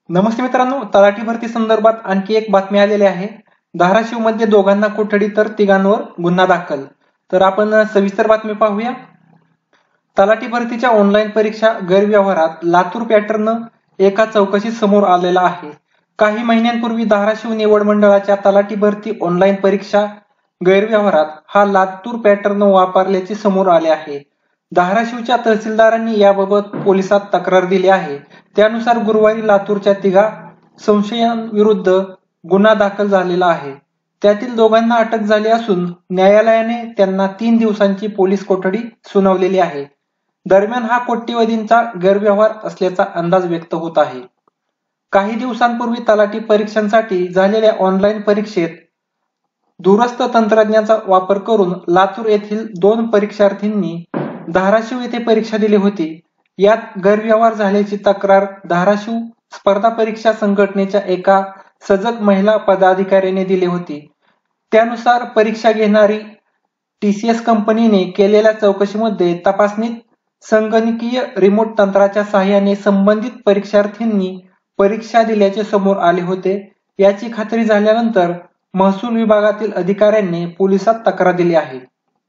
नमस्ते मित्रांनो, तलाठी भरती संदर्भात आणखी एक बातमी आलेली आहे. धाराशिव मध्ये दोघांना कोठडी तर तिघांवर गुन्हा दाखल. तर आपण सविस्तर बातमी पाहूया. तलाठी भरतीच्या ऑनलाईन परीक्षा गैरव्यवहारात लातूर पॅटर्न एका चौकशीत समोर आलेला आहे. काही महिन्यांपूर्वी धाराशिव निवड मंडळाच्या तलाठी भरती ऑनलाईन परीक्षा गैरव्यवहारात हा लातूर पॅटर्न वापरल्याचे समोर आले आहे. धाराशिवच्या तहसीलदारांनी याबाबत पोलिसात तक्रार दिली आहे. त्यानुसार गुरुवारी लातूरच्या तिघा संशयितांविरुद्ध गुन्हा दाखल झालेला आहे. त्यातील दोघांना अटक झाली असून न्यायालयाने त्यांना 3 दिवसांची पोलीस कोठडी सुनावलेली आहे. दरम्यान हा कोट्यवधींचा गैरव्यवहार असल्याचा अंदाज व्यक्त होत आहे. काही दिवसांपूर्वी तलाठी परीक्षांसाठी झालेल्या ऑनलाईन परीक्षेत दूरस्थ तंत्रज्ञानाचा वापर करून लातूर येथील 2 परीक्षार्थींनी धाराशिव येथे परीक्षा दिली होती. यात गैरव्यवहार झाल्याची तक्रार धाराशिव स्पर्धा परीक्षा संघटनेच्या एका सजग महिला पदाधिकाऱ्याने दिली होती. त्यानुसार परीक्षा घेणारी TCS कंपनीने केलेल्या चौकशीमध्ये तपासणीत संगणकीय रिमोट तंत्राच्या साहाय्याने संबंधित परीक्षार्थींनी परीक्षा दिल्याचे समोर आले होते. याची खात्री झाल्यानंतर महसूल विभागातील अधिकाऱ्यांनी पोलिसात तक्रार दिली आहे.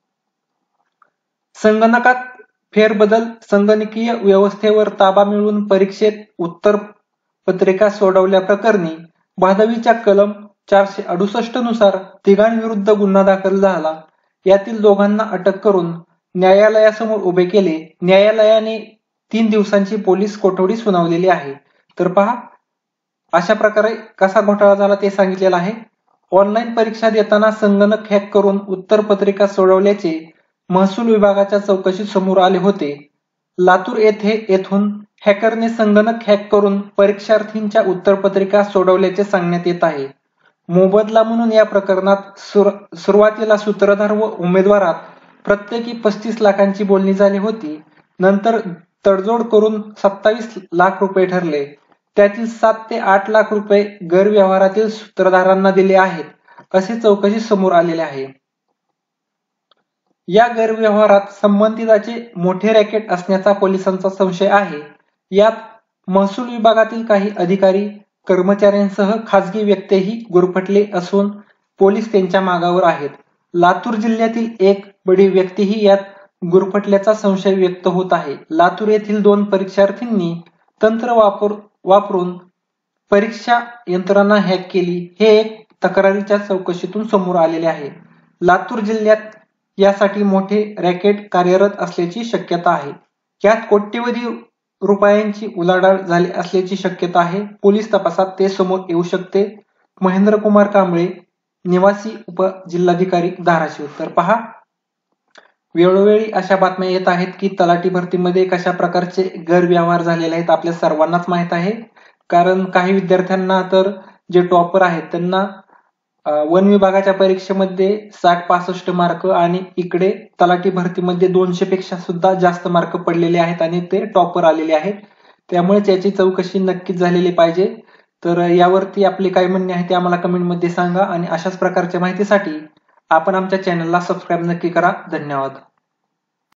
संगणकात फेरबदल, संगणकीय व्यवस्थेवर ताबा मिळवून परीक्षेत उत्तर पत्रिका सोडवल्याप्रकरणी भादवीच्या कलम 468 नुसार तिघांविरुद्ध गुन्हा दाखल झाला. यातील दोघांना अटक करून न्यायालयासमोर उभे केले. न्यायालयाने 3 दिवसांची पोलीस कोठडी सुनावलेली आहे. तर पहा, अशा प्रकारे कसा घोटाळा झाला ते सांगितलेलं आहे. ऑनलाईन परीक्षा देताना संगणक हॅक करून उत्तरपत्रिका सोडवल्याचे महसूल विभागाच्या चौकशीत समोर आले होते. लातूर येथून हॅकरने संगणक हॅक करून परीक्षार्थींच्या उत्तरपत्रिका सोडवल्याचे सांगण्यात येत आहे. मोबदला म्हणून या प्रकरणात सुरुवातीला सूत्रधार व उमेदवारात प्रत्येकी 35 लाखांची बोलणी झाली होती. नंतर तडजोड करून 27 लाख रुपये ठरले. त्यातील 7 ते 8 लाख रुपये गैरव्यवहारातील सूत्रधारांना दिले आहेत, असे चौकशीत समोर आलेले आहे. या गैरव्यवहारात संबंधिताचे मोठे रॅकेट असण्याचा पोलिसांचा संशय आहे. यात महसूल विभागातील काही अधिकारी, कर्मचाऱ्यांसह खासगी व्यक्तीही गुरफटले असून पोलीस त्यांच्या मागावर आहेत. लातूर जिल्ह्यातील एक बडी व्यक्तीही यात गुरफटल्याचा संशय व्यक्त होत आहे. लातूर येथील 2 परीक्षार्थींनी तंत्र वापरून परीक्षा यंत्रणा हॅक केली, हे एक तक्रारीच्या चौकशीतून समोर आलेले आहे. लातूर जिल्ह्यात यासाठी मोठे रॅकेट कार्यरत असल्याची शक्यता आहे. यात कोट्यवधी रुपयांची उलाढाल झाली असल्याची शक्यता आहे. पोलीस तपासात ते समोर येऊ शकते. महेंद्रकुमार कांबळे, निवासी उपजिल्हाधिकारी धाराशिव. तर पहा, वेळोवेळी अशा बातम्या येत आहेत की तलाठी भरतीमध्ये कशा प्रकारचे गैरव्यवहार झालेले आहेत आपल्या सर्वांनाच माहित आहे. कारण काही विद्यार्थ्यांना तर जे टॉपर आहेत त्यांना वन विभागाच्या परीक्षेमध्ये 60-65 मार्क आणि इकडे तलाठी भरतीमध्ये 200 पेक्षा सुद्धा जास्त मार्क पडलेले आहेत आणि ते टॉपर आलेले आहेत. त्यामुळे त्याची चौकशी नक्कीच झालेली पाहिजे. तर यावरती आपले काय म्हणणे आहे ते आम्हाला कमेंटमध्ये सांगा आणि अशाच प्रकारच्या माहितीसाठी आपण आमच्या चॅनलला सबस्क्राईब नक्की करा. धन्यवाद.